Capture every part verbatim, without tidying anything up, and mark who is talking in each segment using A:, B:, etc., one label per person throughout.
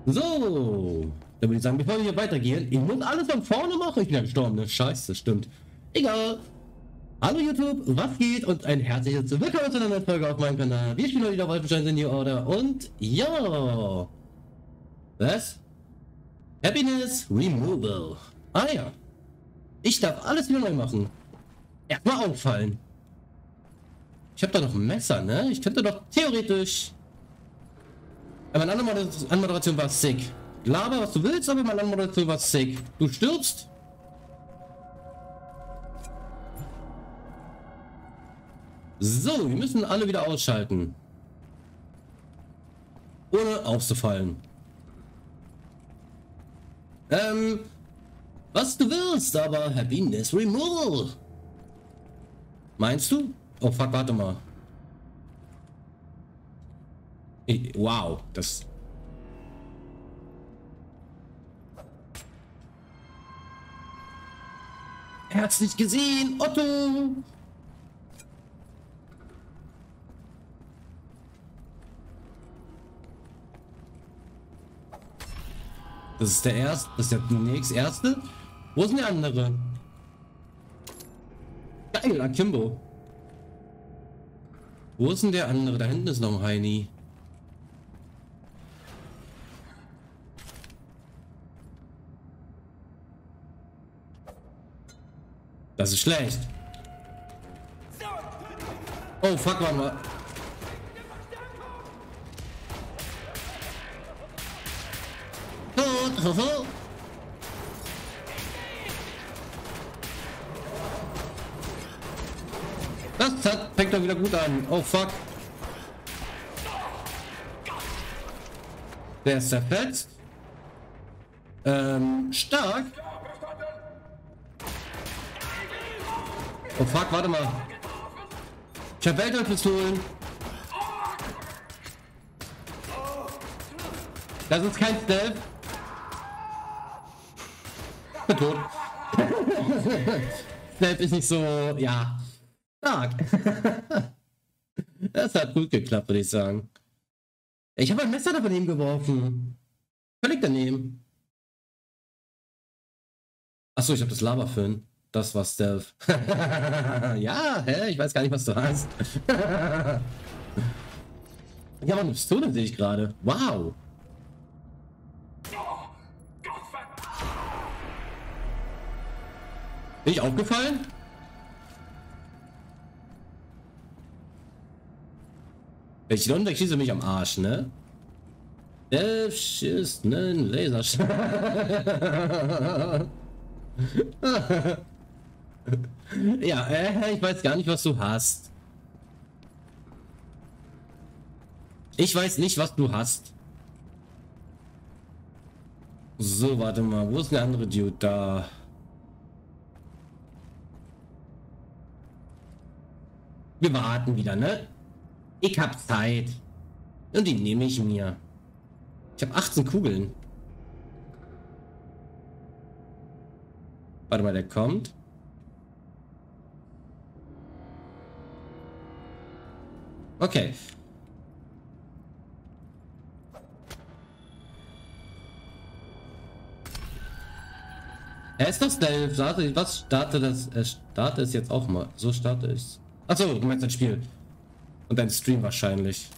A: So, dann würde ich sagen, bevor wir hier weitergehen, ich muss alles von vorne machen. Ich bin ja gestorben, ne? Scheiße, stimmt. Egal. Hallo YouTube, was geht? Und ein herzliches Willkommen zu einer neuen Folge auf meinem Kanal. Wir spielen heute wieder Wolfenstein The New Order und ja. Was? Happiness Removal. Ah ja. Ich darf alles wieder neu machen. Erstmal auffallen. Ich habe da noch ein Messer, ne? Ich könnte doch theoretisch... Aber meine Anmoderation war sick. Laber, was du willst, aber meine Anmoderation war sick. Du stirbst? So, wir müssen alle wieder ausschalten. Ohne aufzufallen. Ähm, was du willst, aber Happiness Removal. Meinst du? Oh fuck, warte mal. Ich, wow, das... Er hat's nicht gesehen, Otto! Das ist der erste, das ist der nächste erste. Wo ist denn der andere? Geil, Akimbo. Wo ist denn der andere? Da hinten ist noch ein Heini. Das ist schlecht. Oh fuck, warte mal. Tot. Das hat, fängt doch wieder gut an. Oh fuck. Der ist zerfetzt. Ähm, stark. Oh fuck, warte mal. Ich hab Weltpistolen. Das ist kein Stealth. Bin tot. Stealth ist nicht so, ja, stark. Das hat gut geklappt, würde ich sagen. Ich habe ein Messer da daneben geworfen. Völlig daneben. Achso, ich habe das Lava-Föhn. Das war Stealth. Ja, hä? Ich weiß gar nicht, was du hast. Ich habe eine Pistole, sehe ich gerade. Wow. Bin ich aufgefallen? Wenn ich runter schieße mich am Arsch, ne? Der schießt einen Laserschlag. Ja, äh, ich weiß gar nicht, was du hast. Ich weiß nicht, was du hast. So, warte mal. Wo ist der andere Dude da? Wir warten wieder, ne? Ich hab Zeit. Und die nehme ich mir. Ich habe achtzehn Kugeln. Warte mal, der kommt. Okay. Er ist doch Stealth. Starte, was starte das? Er starte es jetzt auch mal. So starte ich. Achso, du meinst ein Spiel. Und ein Stream wahrscheinlich.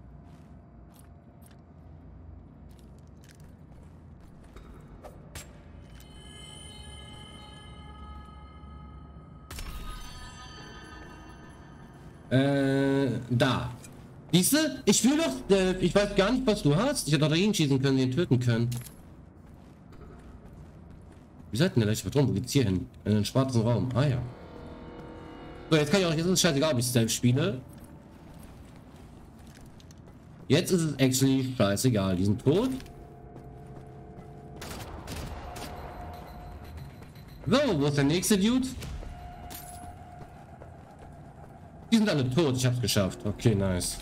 A: Äh, da. Siehste? Ich will doch, äh, ich weiß gar nicht, was du hast. Ich hätte doch dagegen schießen können, den töten können. Wie seid denn der leichte Patron? Wo geht's hier hin? In den schwarzen Raum. Ah ja. So, jetzt kann ich auch, jetzt ist es scheißegal, ob ich Stealth spiele. Jetzt ist es actually scheißegal. Die sind tot. So, wo ist der nächste Dude? Die sind alle tot, ich hab's geschafft. Okay, nice.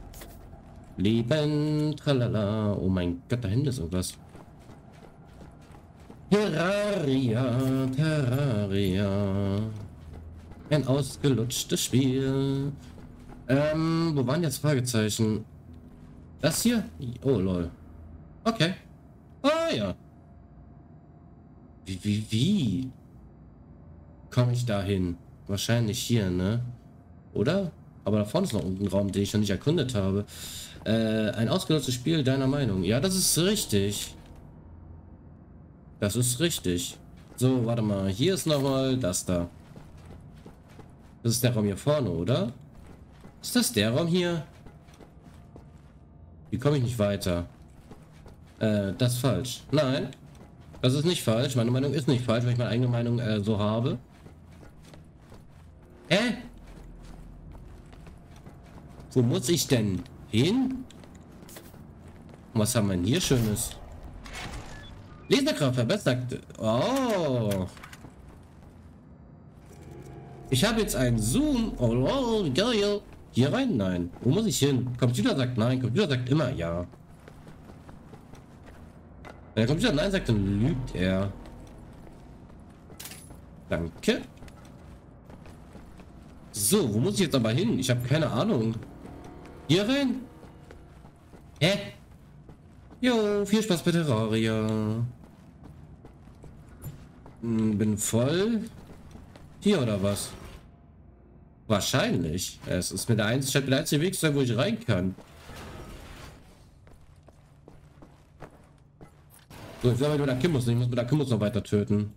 A: Leben, tralala. Oh mein Gott, da hinten ist irgendwas. Terraria, Terraria. Ein ausgelutschtes Spiel. Ähm, wo waren jetzt Fragezeichen? Das hier? Oh, lol. Okay. ja. Wie, wie, wie? Komme ich da hin? Wahrscheinlich hier, ne? Oder? Aber da vorne ist noch ein Raum, den ich noch nicht erkundet habe. Äh, ein ausgenutztes Spiel deiner Meinung. Ja, das ist richtig. Das ist richtig. So, warte mal. Hier ist nochmal das da. Das ist der Raum hier vorne, oder? Ist das der Raum hier? Wie komme ich nicht weiter? Äh, das ist falsch. Nein. Das ist nicht falsch. Meine Meinung ist nicht falsch, weil ich meine eigene Meinung äh, so habe. Hä? Wo muss ich denn hin? Und was haben wir denn hier Schönes? Laserkraft verbessert. Oh. Ich habe jetzt einen Zoom. Oh, oh, geil. Hier rein? Nein. Wo muss ich hin? Computer sagt nein. Computer sagt immer ja. Wenn der Computer nein sagt, dann lügt er. Danke. So, wo muss ich jetzt aber hin? Ich habe keine Ahnung. Hier rein? Hä? Jo, viel Spaß bei Terraria. Hm, bin voll. Hier oder was? Wahrscheinlich. Es ist mit der einzige, der einzige Weg, wo ich rein kann. So, ich soll mit der Kimmus, ich muss mit der Kimmus noch weiter töten.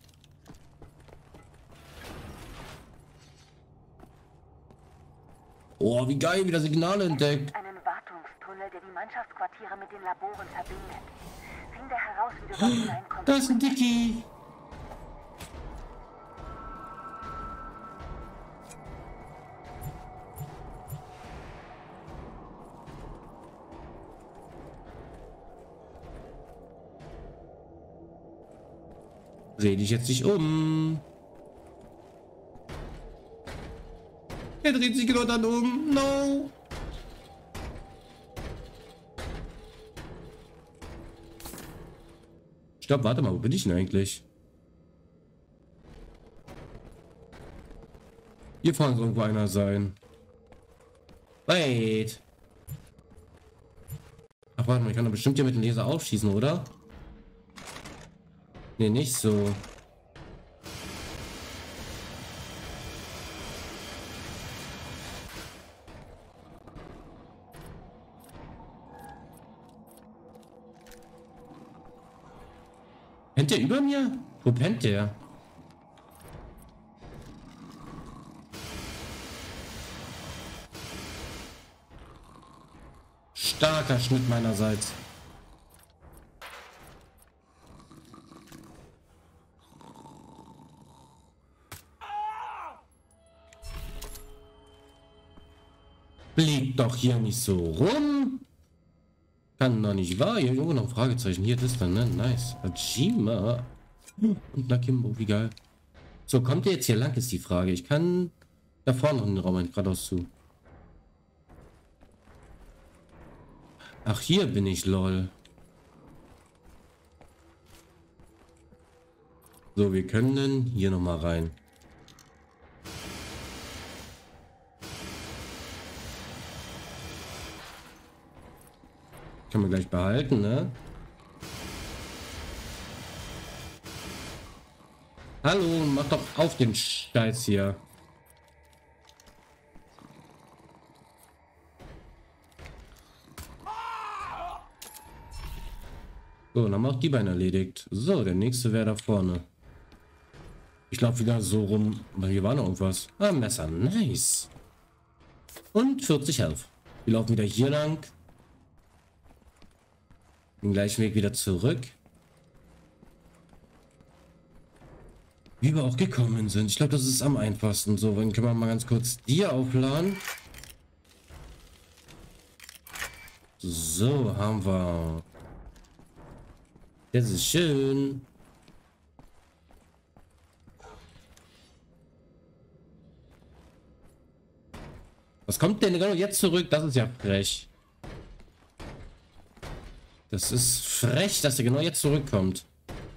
A: Oh, wie geil, wieder Signale entdeckt.
B: Einen Wartungstunnel, der die Mannschaftsquartiere mit den Laboren verbindet. Finde heraus, wie du dort hineinkommst.
A: Da ist ein Dicky. Dreh dich jetzt nicht um. Er dreht sich genau dann um. No. Stopp, warte mal, wo bin ich denn eigentlich? Hier vorne soll irgendwo einer sein. Wait. Ach, warte mal, ich kann doch bestimmt hier mit dem Laser aufschießen, oder? Nee, nicht so. Pennt der über mir? Wo pennt der? Starker Schnitt meinerseits. Liegt doch hier nicht so rum. Kann doch nicht wahr. Hier irgendwo noch ein Fragezeichen. Hier, das dann, ne? Nice. Ajima. Und Nakimbo, wie geil. So, kommt ihr jetzt hier lang, ist die Frage. Ich kann da vorne noch in den Raum geradeaus zu. Ach, hier bin ich, lol. So, wir können hier noch mal rein. Kann man gleich behalten, ne? Hallo, mach doch auf den Scheiß hier. So, dann haben wir auch die Beine erledigt. So, der nächste wäre da vorne. Ich glaube wieder so rum, weil hier war noch irgendwas. Ah, Messer, nice. Und vierzig Health. Wir laufen wieder hier lang. Den gleichen Weg wieder zurück. Wie wir auch gekommen sind. Ich glaube, das ist am einfachsten. So, dann können wir mal ganz kurz die aufladen. So, haben wir. Das ist schön. Was kommt denn genau jetzt zurück? Das ist ja frech. Das ist frech, dass er genau jetzt zurückkommt.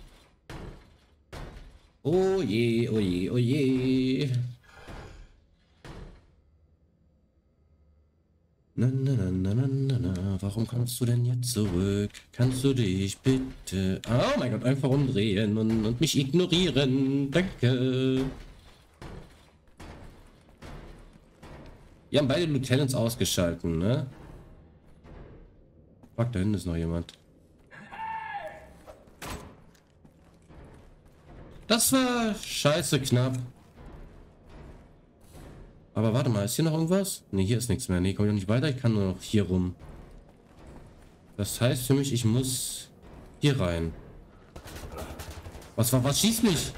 A: Oh je, oh je, oh je. Na, na, na, na, na, na. warum kommst du denn jetzt zurück? Kannst du dich bitte... Oh mein Gott, einfach umdrehen und, und mich ignorieren. Danke. Wir haben beide Lieutenants ausgeschalten, ne? Fuck, da hinten ist noch jemand. Das war scheiße knapp. Aber warte mal, ist hier noch irgendwas? Ne, hier ist nichts mehr. Ne, komme ich noch nicht weiter. Ich kann nur noch hier rum. Das heißt für mich, ich muss hier rein. Was war, was schießt mich?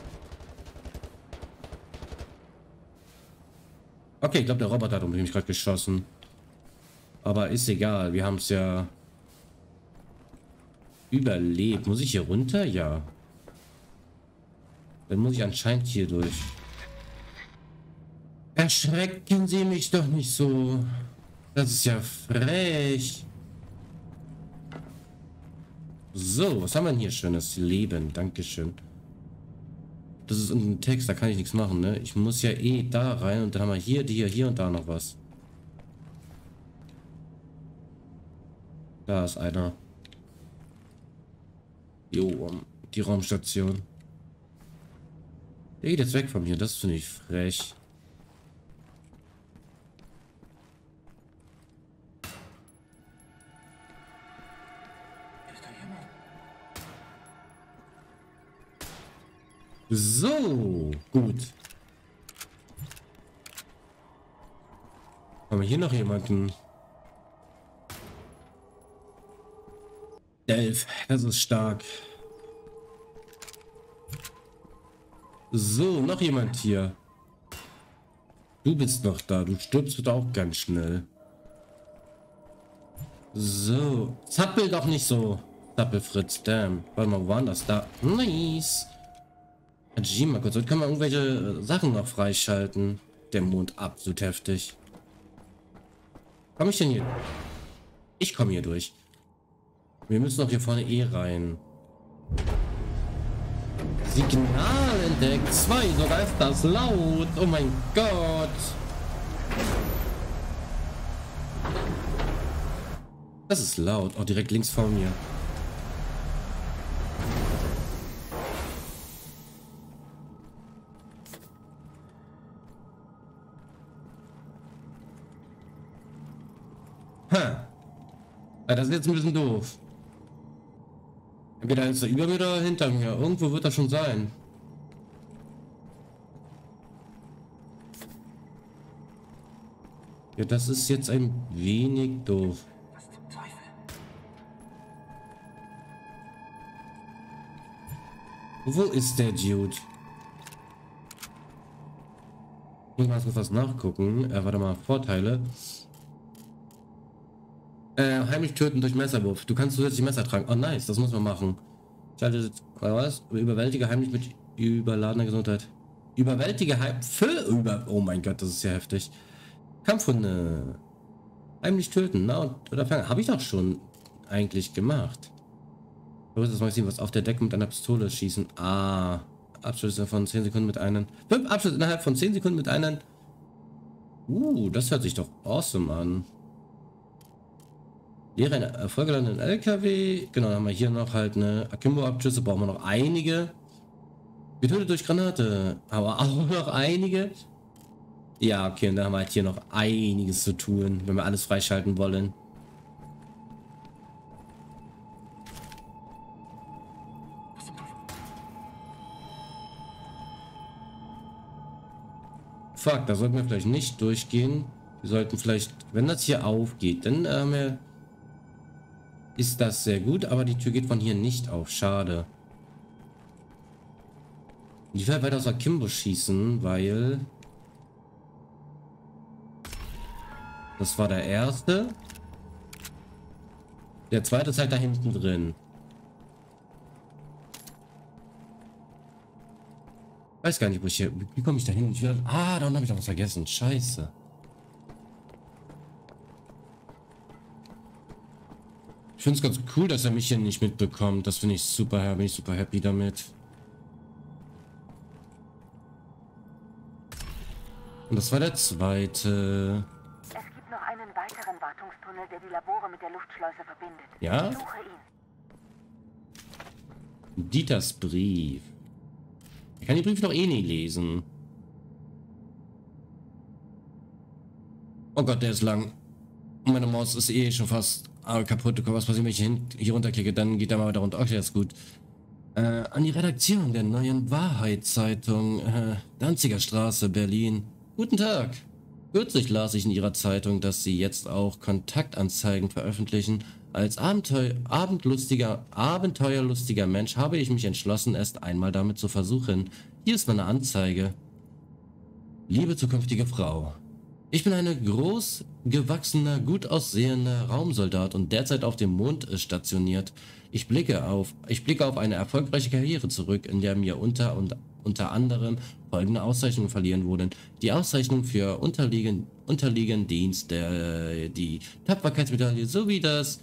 A: Okay, ich glaube, der Roboter hat um mich gerade geschossen. Aber ist egal, wir haben es ja überlebt. Muss ich hier runter? Ja. Dann muss ich anscheinend hier durch. Erschrecken Sie mich doch nicht so. Das ist ja frech. So, was haben wir denn hier schönes Leben? Dankeschön. Das ist ein Text, da kann ich nichts machen, ne? Ich muss ja eh da rein und dann haben wir hier, hier, hier und da noch was. Da ist einer. Jo, die Raumstation. Der geht jetzt weg von mir, das finde ich frech. So, gut. Haben wir hier noch jemanden? Elf, das ist stark. So, noch jemand hier. Du bist noch da, du stirbst bitte auch ganz schnell. So, zappel doch nicht so. Zappelfritz, damn. Warte mal, wo war das da? Nice. Hajima, kurz, heute kann man irgendwelche Sachen noch freischalten. Der Mond, absolut heftig. Komm ich denn hier? Ich komme hier durch. Wir müssen doch hier vorne eh rein. Signal entdeckt. Zwei, sogar ist das laut. Oh mein Gott. Das ist laut. Oh, direkt links vor mir. Ha. Das ist jetzt ein bisschen doof. Entweder ist er über mir oder hinter mir. Irgendwo wird er schon sein. Ja, das ist jetzt ein wenig doof.
C: Was zum Teufel?
A: Wo ist der Dude? Ich muss mal kurz was nachgucken. Äh, warte mal, Vorteile. Äh, heimlich töten durch Messerwurf. Du kannst zusätzlich Messer tragen. Oh nice, das muss man machen. Schalte was? Überwältige heimlich mit überladener Gesundheit. Überwältige heimlich für über. Oh mein Gott, das ist ja heftig. Kampfhunde. Heimlich töten. Na, oder fangen. Habe ich doch schon eigentlich gemacht. Du musst jetzt mal sehen, was auf der Decke mit einer Pistole schießen. Ah. Abschlüsse von zehn Sekunden mit einem. fünf Abschlüsse innerhalb von zehn Sekunden mit einem. Uh, das hört sich doch awesome an. Leere eine erfolgeladenen L K W. Genau, dann haben wir hier noch halt eine Akimbo-Abschüsse. Brauchen wir noch einige. Getötet durch Granate. Aber auch noch einige. Ja, okay, und dann haben wir halt hier noch einiges zu tun, wenn wir alles freischalten wollen. Fuck, da sollten wir vielleicht nicht durchgehen. Wir sollten vielleicht, wenn das hier aufgeht, dann ähm, wir ist das sehr gut, aber die Tür geht von hier nicht auf. Schade. Ich werde weiter aus Akimbo schießen, weil das war der erste. Der zweite ist halt da hinten drin. Weiß gar nicht, wo ich hier... Wie komme ich da hin? Ich will, ah, da habe ich noch was vergessen. Scheiße. Ich finde es ganz cool, dass er mich hier nicht mitbekommt. Das finde ich super, bin ich super happy damit. Und das war der zweite.
B: Es gibt noch einen weiteren Wartungsraum. Lüftungstunnel, der die Labore mit der Luftschleuse verbindet.
A: Ja?
B: Suche ihn.
A: Dieters Brief. Ich kann die Briefe doch eh nie lesen. Oh Gott, der ist lang. Meine Maus ist eh schon fast kaputt. Was passiert, wenn ich hier, hier runterklicke? Dann geht er mal weiter runter. Okay, ist gut. Äh, an die Redaktion der Neuen Wahrheit-Zeitung, äh, Danziger Straße, Berlin. Guten Tag. Kürzlich las ich in Ihrer Zeitung, dass Sie jetzt auch Kontaktanzeigen veröffentlichen. Als Abenteu abendlustiger, abenteuerlustiger Mensch habe ich mich entschlossen, erst einmal damit zu versuchen. Hier ist meine Anzeige. Liebe zukünftige Frau. Ich bin ein groß gewachsener, gut aussehender Raumsoldat und derzeit auf dem Mond stationiert. Ich blicke auf, ich blicke auf eine erfolgreiche Karriere zurück, in der mir unter und unter anderem folgende Auszeichnungen verliehen wurden. Die Auszeichnung für unterliegen, unterliegen Dienst, der, die Tapferkeitsmedaille sowie das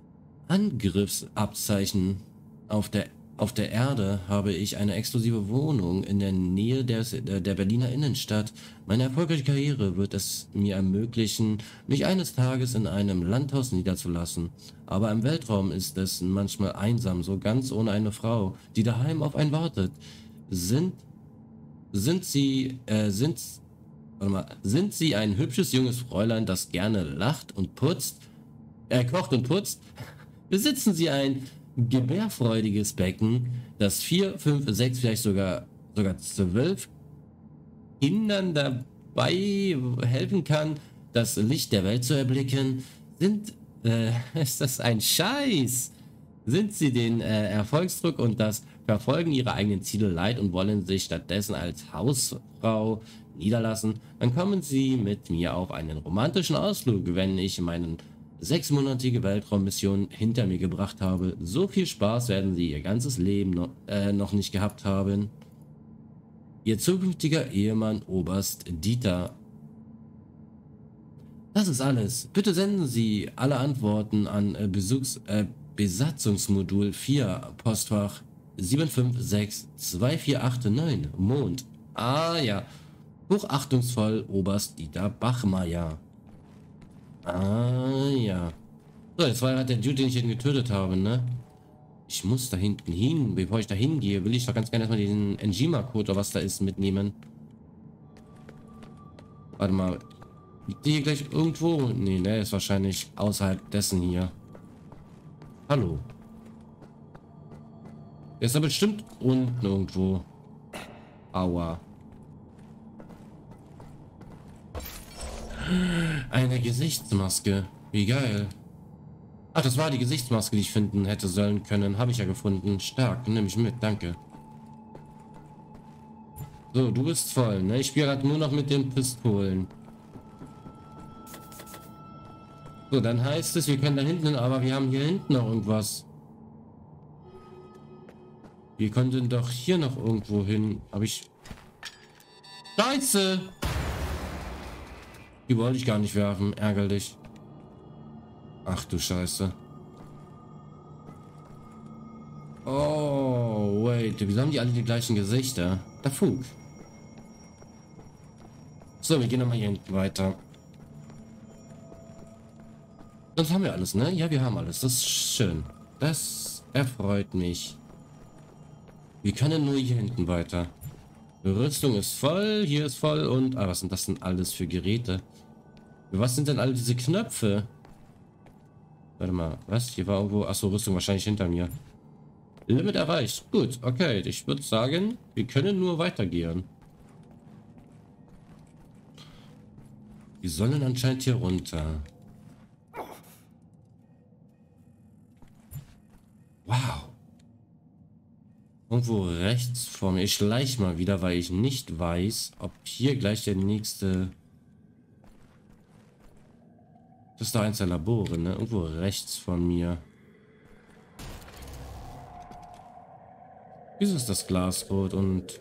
A: Angriffsabzeichen. Auf der, auf der Erde habe ich eine exklusive Wohnung in der Nähe der, der Berliner Innenstadt. Meine erfolgreiche Karriere wird es mir ermöglichen, mich eines Tages in einem Landhaus niederzulassen. Aber im Weltraum ist es manchmal einsam, so ganz ohne eine Frau, die daheim auf einen wartet. Sind, sind sie, äh, sind, warte mal, sind sie ein hübsches junges Fräulein, das gerne lacht und putzt, äh, kocht und putzt? Besitzen sie ein gebärfreudiges Becken, das vier, fünf, sechs, vielleicht sogar, sogar zwölf Kindern dabei helfen kann, das Licht der Welt zu erblicken? Sind, äh, ist das ein Scheiß? Sind sie den äh, Erfolgsdruck und das Verfolgen ihrer eigenen Ziele leid und wollen sich stattdessen als Hausfrau niederlassen? Dann kommen sie mit mir auf einen romantischen Ausflug, wenn ich meinen sechsmonatige Weltraummission hinter mir gebracht habe. So viel Spaß werden sie ihr ganzes Leben noch, äh, noch nicht gehabt haben. Ihr zukünftiger Ehemann Oberst Dieter. Das ist alles. Bitte senden Sie alle Antworten an äh, Besuchs, äh, Besatzungsmodul vier, Postfach sieben fünf sechs zwei vier acht neun, Mond. Ah ja. Hochachtungsvoll Oberst Dieter Bachmeier. Ah, ja. So, jetzt war halt der Dude, den ich eben getötet habe, ne? Ich muss da hinten hin. Bevor ich da hingehe, will ich doch ganz gerne erstmal diesen Enjima-Code oder was da ist mitnehmen. Warte mal. Liegt die hier gleich irgendwo? Nee, ne, ist wahrscheinlich außerhalb dessen hier. Hallo. Der ist da bestimmt unten irgendwo. Aua. Eine Gesichtsmaske. Wie geil. Ach, das war die Gesichtsmaske, die ich finden hätte sollen können. Habe ich ja gefunden. Stark. Nehme ich mit. Danke. So, du bist voll, ne? Ich spiele gerade nur noch mit den Pistolen. So, dann heißt es, wir können da hinten hin, aber wir haben hier hinten noch irgendwas. Wir könnten doch hier noch irgendwo hin. Aber ich... Scheiße! Die wollte ich gar nicht werfen. Ärgerlich. Ach du Scheiße. Oh, wait. Wieso haben die alle die gleichen Gesichter? Der Fug. So, wir gehen nochmal hier hinten weiter. Sonst haben wir alles, ne? Ja, wir haben alles. Das ist schön. Das erfreut mich. Wir können nur hier hinten weiter. Rüstung ist voll, hier ist voll und... Ah, was sind das denn alles für Geräte? Was sind denn alle diese Knöpfe? Warte mal, was? Hier war irgendwo... Achso, Rüstung wahrscheinlich hinter mir. Limit erreicht. Gut, okay. Ich würde sagen, wir können nur weitergehen. Wir sollen anscheinend hier runter. Wow. Irgendwo rechts vor mir. Ich schleiche mal wieder, weil ich nicht weiß, ob hier gleich der nächste... Das ist da eins der Labore, ne? Irgendwo rechts von mir. Wieso ist das Glas rot und...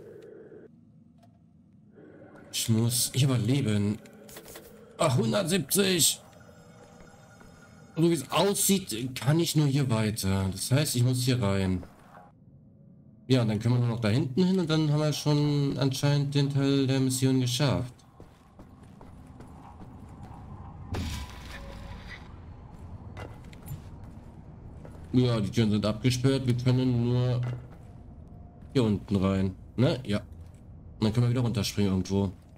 A: Ich muss... Ich überleben. Ach, hundertsiebzig! So wie es aussieht, kann ich nur hier weiter. Das heißt, ich muss hier rein. Ja, dann können wir nur noch da hinten hin und dann haben wir schon anscheinend den Teil der Mission geschafft. Ja, die Türen sind abgesperrt. Wir können nur hier unten rein. Ne? Ja. Und dann können wir wieder runterspringen irgendwo.